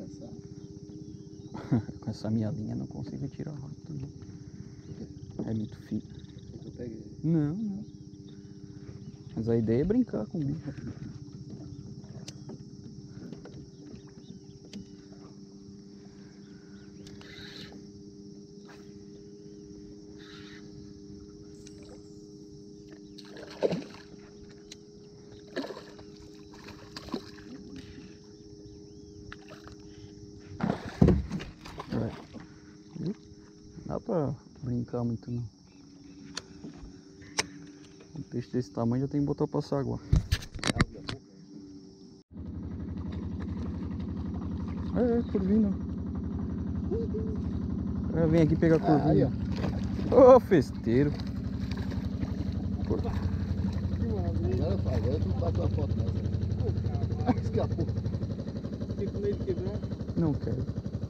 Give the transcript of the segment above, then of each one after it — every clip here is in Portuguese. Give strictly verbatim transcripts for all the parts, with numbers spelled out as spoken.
Com essa minha linha não consigo tirar rápido. É muito fino. Não, não. Mas a ideia é brincar com o bicho. Não dá pra brincar muito não. Um peixe desse tamanho já tem que botar pra passar água. É, é, curvina. É, vem aqui pegar a curvinha. Ô, oh, festeiro. Por... Agora, agora tu bateu a foto nessa. Escapou. Fiquei com medo de quebrar. Não quero.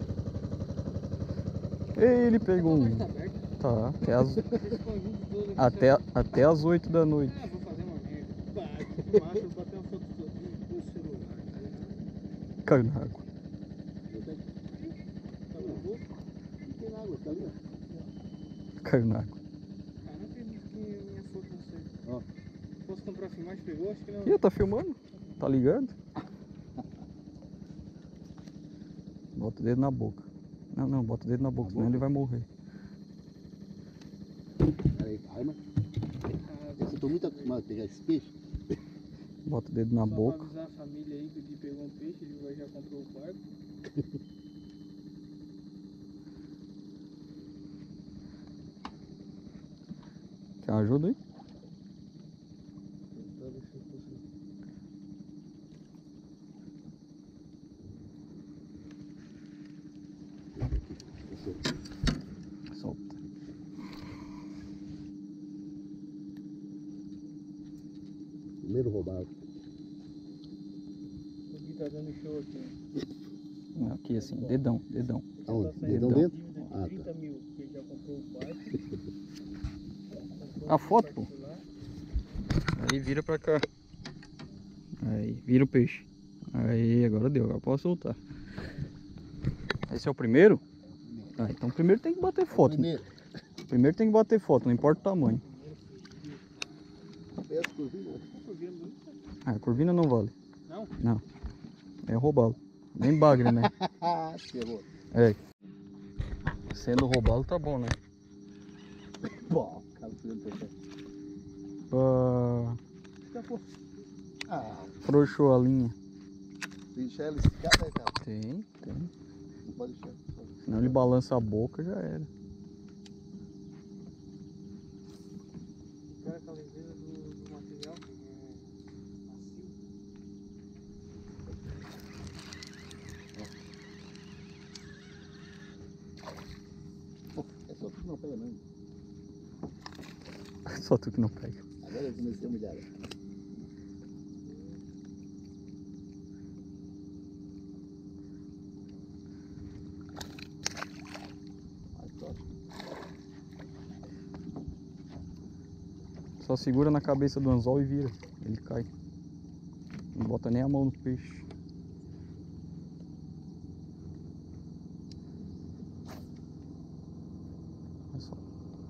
Ele pegou um. Tá, até as... até, até as oito da noite. Ah, vou fazer uma merda. Bate, macho, vou bater uma foto do celular. Caiu na água. Tá na boca? Tem na água, tá ali, ó. Caiu na água. Cara, não acredito que minha foto não sei. Ó. Posso comprar a filmagem? Pegou? Acho que não. Ih, tá filmando? Tá ligado? Bota o dedo na boca. Não, não, bota o dedo na boca, senão ele vai morrer. Peraí, calma. Eu tô muito acostumado a pegar esse peixe. Bota o dedo na Só boca. pra avisar a família aí que o Gui pegou um peixe, ele vai já comprou o barco. Quer ajuda aí? Solta. Primeiro roubado. O Gui tá dando show aqui. Não, aqui assim, dedão, dedão. Aonde? Tá Dedão saindo dentro? de Ah, trinta tá. mil, que ele já comprou o barco. A foto, pô. Aí vira pra cá. Aí, vira o peixe. Aí, agora deu, agora posso soltar. Esse é o primeiro? Ah, então primeiro tem que bater foto. Primeiro. Primeiro tem que bater foto, não importa o tamanho. Essa curvinha. Ah, a curvina não vale. Não? Não. É roubá-lo. Nem bagre, né? Ferrou. É. Sendo roubá-lo tá bom, né? Bom, cara, fazendo peixe. Ah, Escapou. Ah, frouxou a linha. deixa ela esticada, né, cara? Tem, tem. Não pode deixar. Senão ele balança a boca, já era. Cara, aquela leveza do, do material que é macio. É só tu que não pega mesmo. Só tu que não pega. Agora eu comecei a humilhar. Só segura na cabeça do anzol e vira. Ele cai. Não bota nem a mão no peixe. Olha só.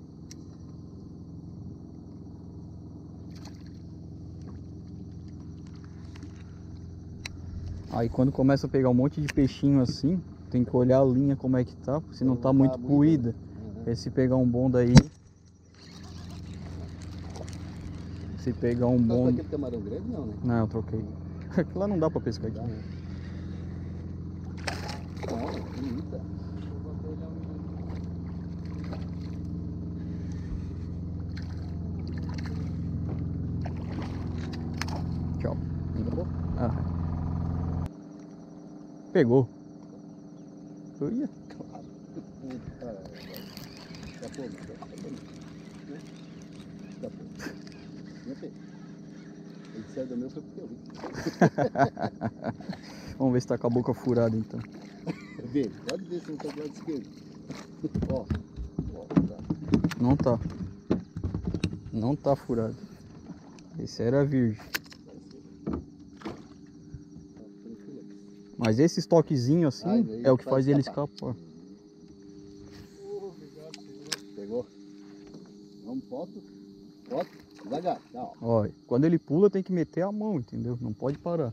Aí quando começa a pegar um monte de peixinho assim, tem que olhar a linha como é que tá, se não tá muito puída. Aí se pegar um bom daí. Se pegar um bom. Tá aquele camarão grande não, né? Não, eu troquei. Aquilo lá não dá pra pescar aqui. Dá, né? Não, é bonita. Tchau. Acabou? Ah. Pegou. Uia. Claro. Puta. Escapou, não. Escapou, não. Escapou. Não tem. Ele saiu do meu foi porque eu vi. Vamos ver se tá com a boca furada então. Vê, pode ver se não tá do lado esquerdo. Ó. Ó, tá. Não tá. Não tá furado. Esse era virgem. Mas esse toquezinho assim Ah, daí é o que faz faz ele escapar. escapar. Oh, obrigado, senhor. Pegou? Vamos, foto. Foto. Devagar. Tá, ó. Olha, quando ele pula tem que meter a mão, entendeu? Não pode parar.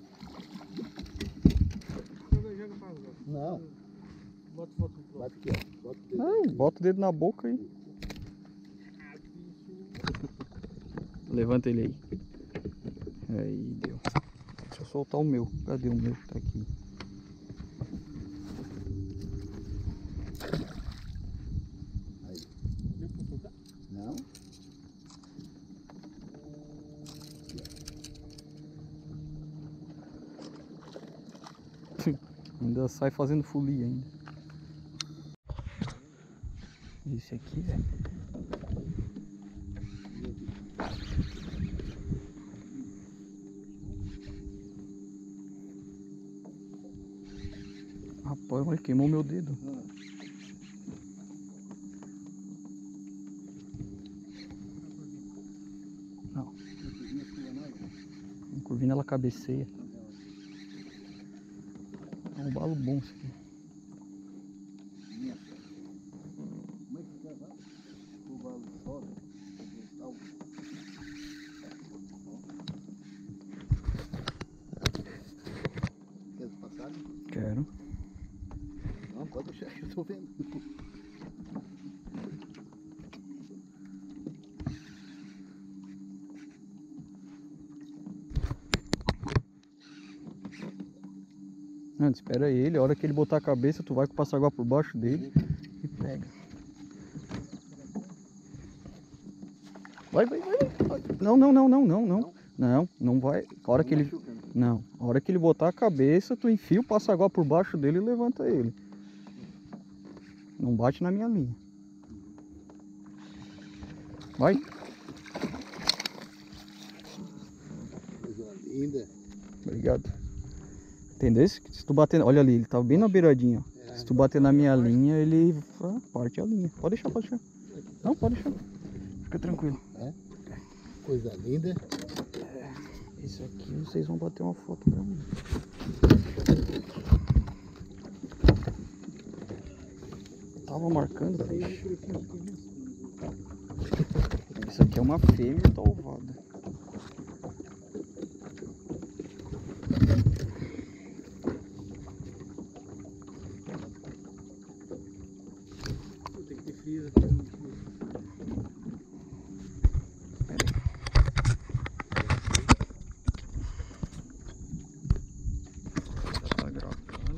Joga, joga pra agora. Não. Bota foto no próximo. Bate aqui, ó. Bota o dedo. Ai, bota o dedo na boca e Ah, bicho. levanta ele aí. Aí, deu. Deixa eu soltar o meu. Cadê o meu que tá aqui? Aí. Deu pra soltar? Não. Ainda sai fazendo folia ainda. Esse aqui, velho. Rapaz, olha, queimou meu dedo. Ah. Não, Não cozinha sua, não. a curvina ela cabeceia. É um balo bom isso aqui. Minha. Como é que quer, vai? O valo sobe. Tá o- Quer passar? Quero. Não, pode deixar que eu tô vendo. Não, espera ele, a hora que ele botar a cabeça, tu vai com o passaguá por baixo dele e pega. Vai, vai, vai, vai. Não, não, não, não, não, não. Não, não vai. A hora que ele. Não, a hora que ele botar a cabeça, tu enfia o passaguá por baixo dele e levanta ele. Não bate na minha linha. Vai. Coisa linda. Obrigado. Entendeu? Se tu bater. Olha ali, ele tá bem na beiradinha, ó. É. Se tu bater na minha linha, ele ah, parte a linha. Pode deixar, pode deixar. Não, pode deixar. Fica tranquilo. Coisa linda. Esse aqui vocês vão bater uma foto pra mim. Tava marcando, peixe. Isso aqui é uma fêmea talvada. Tem que ter frio. Tá gravando.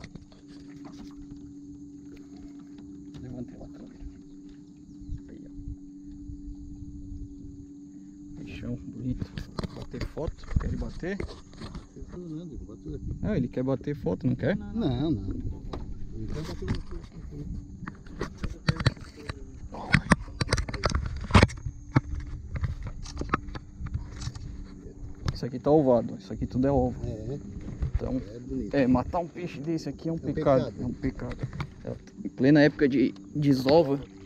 Levantei a câmera. Aí, ó. Peixão bonito. Bater foto. Quer ele bater? Vocês estão andando, eu vou bater aqui. Ah, ele quer bater foto, não quer? Não, não. Eu quero bater aqui. Isso aqui tá ovado. Isso aqui tudo é ovo. É, Então, é bonito. é, matar um peixe desse aqui é um É um pecado. pecado. É um pecado. É, em plena época de desova,